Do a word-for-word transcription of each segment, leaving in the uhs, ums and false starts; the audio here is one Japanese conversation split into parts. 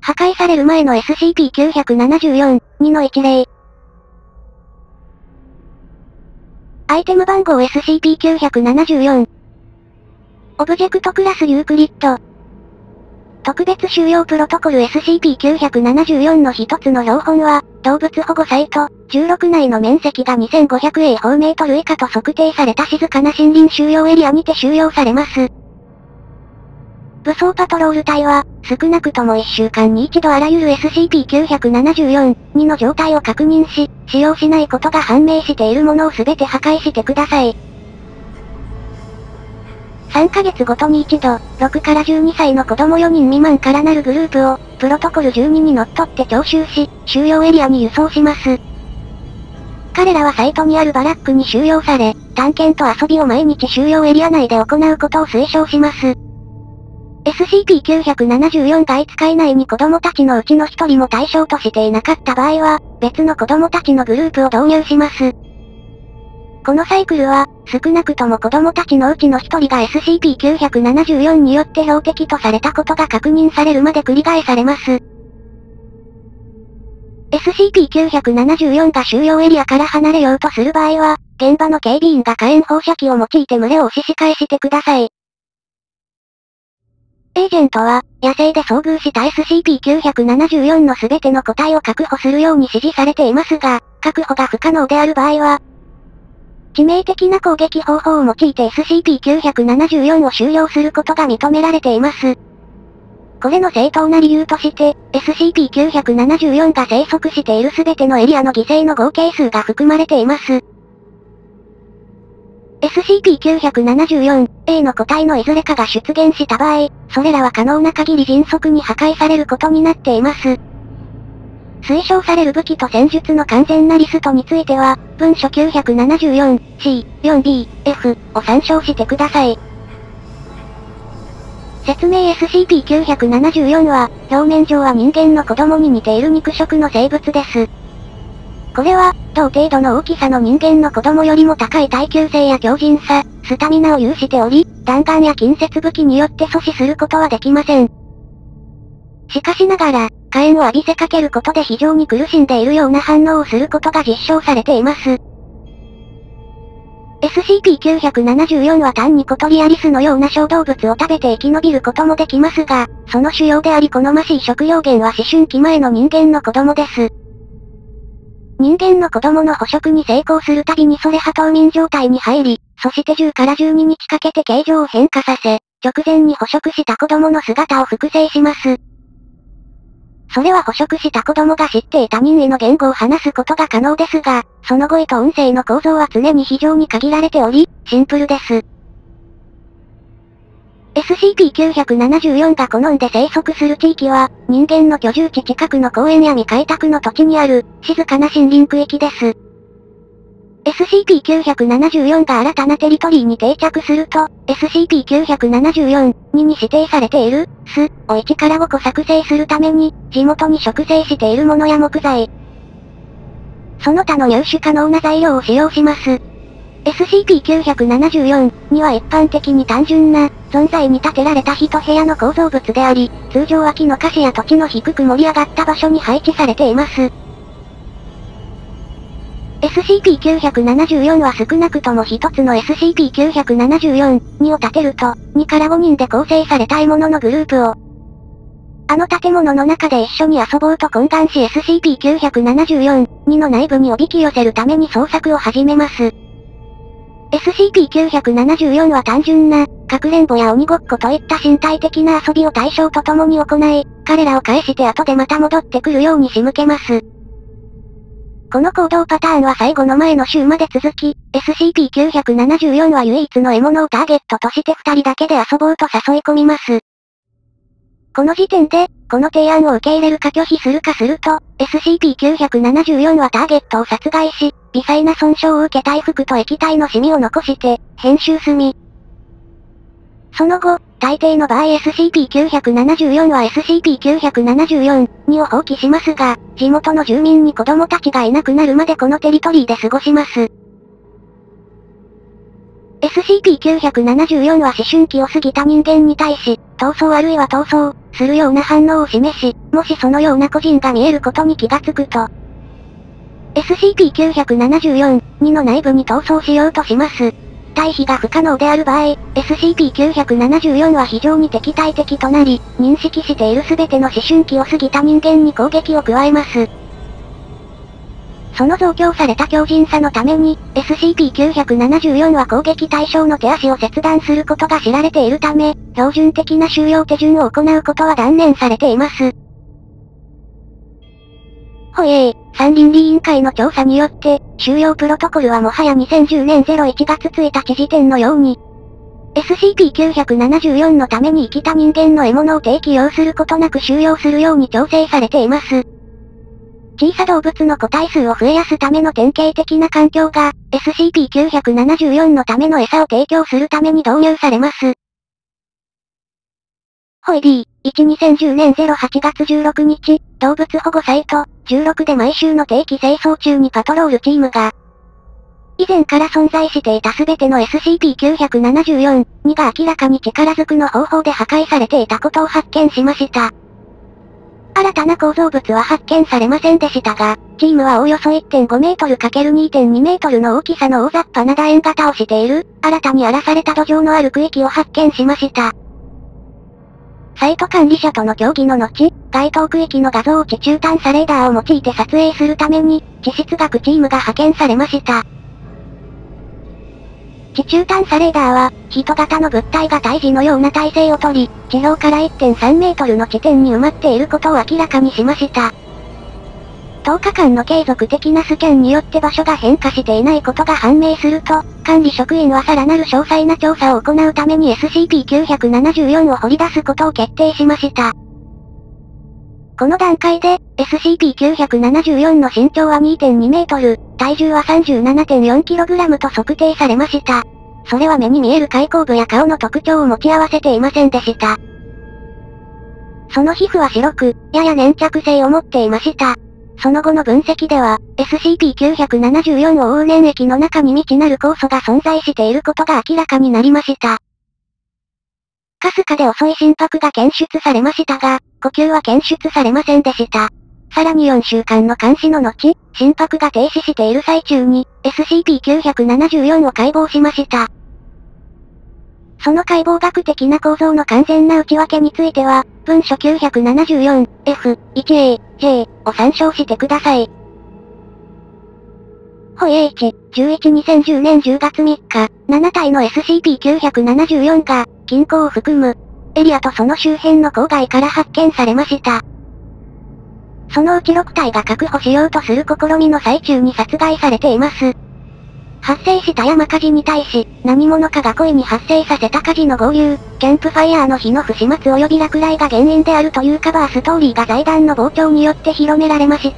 破壊される前の エスシーピーきゅうななよん、にの一例。アイテム番号 エスシーピーきゅうななよん。オブジェクトクラスユークリッド。特別収容プロトコル エスシーピーきゅうななよん の一つの標本は、動物保護サイト、じゅうろく内の面積がにせんごひゃくえいほうメートル以下と測定された静かな森林収容エリアにて収容されます。武装パトロール隊は、少なくともいっしゅうかんに一度あらゆる エスシーピーきゅうななよん、にの状態を確認し、使用しないことが判明しているものをすべて破壊してください。さんかげつごとに一度、ろくからじゅうにさいの子供よにん未満からなるグループを、プロトコルじゅうににのっとって徴収し、収容エリアに輸送します。彼らはサイトにあるバラックに収容され、探検と遊びを毎日収容エリア内で行うことを推奨します。エスシーピーきゅうななよんがいつか以内に子供たちのうちのひとりも対象としていなかった場合は、別の子供たちのグループを導入します。このサイクルは、少なくとも子供たちのうちのひとりが エスシーピーきゅうななよんによって標的とされたことが確認されるまで繰り返されます。エスシーピーきゅうななよん が収容エリアから離れようとする場合は、現場の警備員が火炎放射器を用いて群れを押し仕返してください。エージェントは、野生で遭遇した エスシーピーきゅうななよん のすべての個体を確保するように指示されていますが、確保が不可能である場合は、致命的な攻撃方法を用いて エスシーピーきゅうななよん を収容することが認められています。これの正当な理由として、エスシーピーきゅうななよん が生息しているすべてのエリアの犠牲の合計数が含まれています。エスシーピーきゅうななよん、エー の個体のいずれかが出現した場合、それらは可能な限り迅速に破壊されることになっています。推奨される武器と戦術の完全なリストについては、文書きゅうななよん、シー、よんビー、エフ を参照してください。説明 エスシーピーきゅうななよん は、表面上は人間の子供に似ている肉食の生物です。これは、同程度の大きさの人間の子供よりも高い耐久性や強靭さ、スタミナを有しており、弾丸や近接武器によって阻止することはできません。しかしながら、火炎を浴びせかけることで非常に苦しんでいるような反応をすることが実証されています。エスシーピーきゅうななよん は単に小鳥やリスのような小動物を食べて生き延びることもできますが、その主要であり好ましい食料源は思春期前の人間の子供です。人間の子供の捕食に成功するたびにそれは冬眠状態に入り、そしてじゅうからじゅうににちかけて形状を変化させ、直前に捕食した子供の姿を複製します。それは捕食した子供が知っていた任意の言語を話すことが可能ですが、その語彙と音声の構造は常に非常に限られており、シンプルです。エスシーピーきゅうななよん が好んで生息する地域は、人間の居住地近くの公園や未開拓の土地にある、静かな森林区域です。エスシーピーきゅうななよん が新たなテリトリーに定着すると、エスシーピーきゅうななよん、にに指定されている、巣、をいちからごこ作成するために、地元に植生しているものや木材、その他の入手可能な材料を使用します。エスシーピーきゅうななよんには一般的に単純な、存在に建てられた一部屋の構造物であり、通常は木の箇所や土地の低く盛り上がった場所に配置されています。エスシーピーきゅうななよん は少なくとも一つの エスシーピーきゅうななよん、にを建てると、にからごにんで構成された獲物のグループを、あの建物の中で一緒に遊ぼうと懇願し エスシーピーきゅうななよん、にの内部におびき寄せるために捜索を始めます。エスシーピーきゅうななよん は単純な、かくれんぼや鬼ごっこといった身体的な遊びを対象と共に行い、彼らを返して後でまた戻ってくるように仕向けます。この行動パターンは最後の前の週まで続き、エスシーピーきゅうななよん は唯一の獲物をターゲットとして二人だけで遊ぼうと誘い込みます。この時点で、この提案を受け入れるか拒否するかすると、エスシーピーきゅうななよん はターゲットを殺害し、微細な損傷を受け体服と液体のシミを残して、編集済み。その後、大抵の場合 エスシーピーきゅうななよん は エスシーピーきゅうななよん、にを放棄しますが、地元の住民に子供たちがいなくなるまでこのテリトリーで過ごします。 エスシーピーきゅうひゃくななじゅうよん は思春期を過ぎた人間に対し、逃走あるいは逃走、するような反応を示し、もしそのような個人が見えることに気がつくと、エスシーピーきゅうひゃくななじゅうよん、にの内部に逃走しようとします。退避が不可能である場合、エスシーピーきゅうひゃくななじゅうよん は非常に敵対的となり、認識している全ての思春期を過ぎた人間に攻撃を加えます。その増強された強靭さのために、エスシーピーきゅうひゃくななじゅうよん は攻撃対象の手足を切断することが知られているため、標準的な収容手順を行うことは断念されています。ホイエー、山倫理委員会の調査によって、収容プロトコルはもはやにせんじゅうねんいちがつついたち時点のように、エスシーピーきゅうひゃくななじゅうよん のために生きた人間の獲物を定期要することなく収容するように調整されています。小さ動物の個体数を増やすための典型的な環境が、エスシーピーきゅうひゃくななじゅうよん のための餌を提供するために導入されます。ホイディー、いちにせんじゅうねんはちがつじゅうろくにち、動物保護サイト、じゅうろくで毎週の定期清掃中にパトロールチームが、以前から存在していたすべての エスシーピーきゅうひゃくななじゅうよん、にが明らかに力ずくの方法で破壊されていたことを発見しました。新たな構造物は発見されませんでしたが、チームはおおよそ いってんごメートル× にてんにメートルの大きさの大雑把な楕円型をしている、新たに荒らされた土壌のある区域を発見しました。サイト管理者との協議の後、該当区域の画像を地中探査レーダーを用いて撮影するために、地質学チームが派遣されました。地中探査レーダーは、人型の物体が胎児のような体勢をとり、地表から いってんさんメートルの地点に埋まっていることを明らかにしました。とおかかんの継続的なスキャンによって場所が変化していないことが判明すると、管理職員はさらなる詳細な調査を行うために エスシーピーきゅうひゃくななじゅうよん を掘り出すことを決定しました。この段階で、エスシーピーきゅうひゃくななじゅうよん の身長は にてんにメートル、体重は さんじゅうななてんよんキログラム と測定されました。それは目に見える開口部や顔の特徴を持ち合わせていませんでした。その皮膚は白く、やや粘着性を持っていました。その後の分析では、エスシーピーきゅうひゃくななじゅうよん を覆う粘液の中に未知なる酵素が存在していることが明らかになりました。かすかで遅い心拍が検出されましたが、呼吸は検出されませんでした。さらによんしゅうかんの監視の後、心拍が停止している最中に、エスシーピーきゅうひゃくななじゅうよん を解剖しました。その解剖学的な構造の完全な内訳については、文書 きゅうひゃくななじゅうよん、エフ、いちエー、ジェー を参照してください。ホイエーいち、じゅういち、にせんじゅうねんじゅうがつみっか、ななたいの エスシーピーきゅうひゃくななじゅうよん が、近郊を含む、エリアとその周辺の郊外から発見されました。そのうちろくたいが確保しようとする試みの最中に殺害されています。発生した山火事に対し、何者かが故意に発生させた火事の合流、キャンプファイヤーの火の不始末及び落雷が原因であるというカバーストーリーが財団の傍聴によって広められました。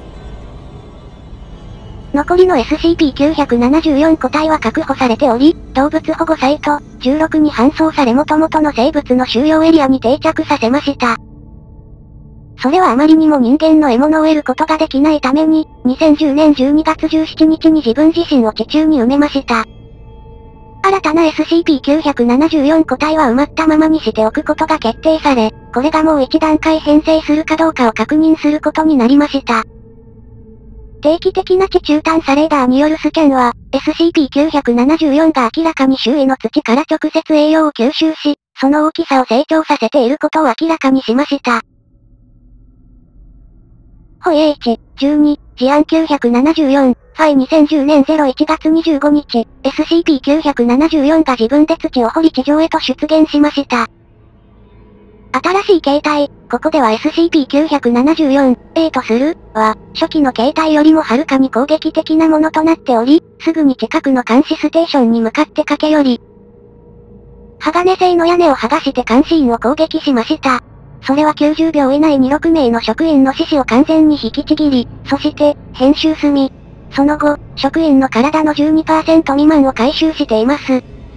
残りの エスシーピーきゅうひゃくななじゅうよん 個体は確保されており、動物保護サイト、じゅうろくに搬送され元々の生物の収容エリアに定着させました。それはあまりにも人間の獲物を得ることができないために、にせんじゅうねんじゅうにがつじゅうしちにちに自分自身を地中に埋めました。新たな エスシーピーきゅうひゃくななじゅうよん 個体は埋まったままにしておくことが決定され、これがもう一段階編成するかどうかを確認することになりました。定期的な地中探査レーダーによるスキャンは、エスシーピーきゅうひゃくななじゅうよん が明らかに周囲の土から直接栄養を吸収し、その大きさを成長させていることを明らかにしました。ホイエーいち、じゅうに、事案きゅうひゃくななじゅうよん、ファイにせんじゅうねんいちがつにじゅうごにち、エスシーピーきゅうひゃくななじゅうよん が自分で土を掘り地上へと出現しました。新しい形態、ここでは エスシーピーきゅうひゃくななじゅうよん、エー とする、は、初期の形態よりもはるかに攻撃的なものとなっており、すぐに近くの監視ステーションに向かって駆け寄り、鋼製の屋根を剥がして監視員を攻撃しました。それはきゅうじゅうびょう以内にろくめいの職員の四肢を完全に引きちぎり、そして、編集済み。その後、職員の体の じゅうにパーセント 未満を回収しています。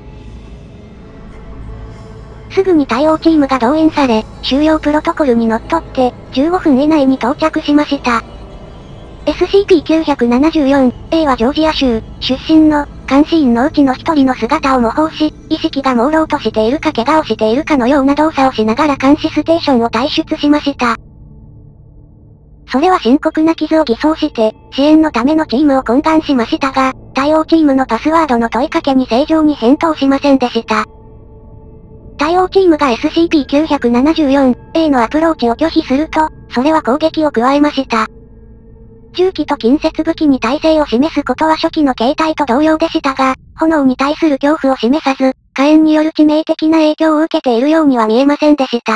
すぐに対応チームが動員され、収容プロトコルにのっとって、じゅうごふん以内に到着しました。エスシーピーきゅうひゃくななじゅうよん、エー はジョージア州、出身の、 監視員のうちの一人の姿を模倣し、意識が朦朧としているか怪我をしているかのような動作をしながら監視ステーションを退出しました。それは深刻な傷を偽装して、支援のためのチームを懇願しましたが、対応チームのパスワードの問いかけに正常に返答しませんでした。対応チームが エスシーピーきゅうななよんエー のアプローチを拒否すると、それは攻撃を加えました。銃器と近接武器に耐性を示すことは初期の形態と同様でしたが、炎に対する恐怖を示さず、火炎による致命的な影響を受けているようには見えませんでした。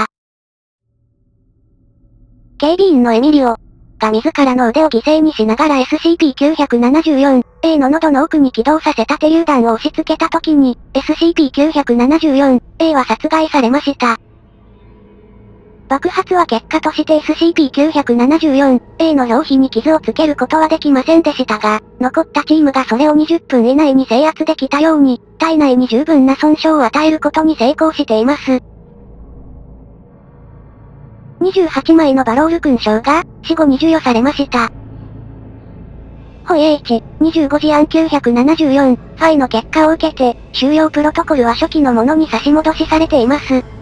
警備員のエミリオが自らの腕を犠牲にしながら エスシーピーきゅうななよんエー の喉の奥に起動させた手榴弾を押し付けた時に、エスシーピーきゅうななよんエー は殺害されました。爆発は結果として エスシーピーきゅうななよんエー の表皮に傷をつけることはできませんでしたが、残ったチームがそれをにじゅっぷん以内に制圧できたように、体内に十分な損傷を与えることに成功しています。にじゅうはちまいのバロール勲章が、死後に授与されました。ホイ H、にじゅうごじ案きゅうななよん、ファイの結果を受けて、収容プロトコルは初期のものに差し戻しされています。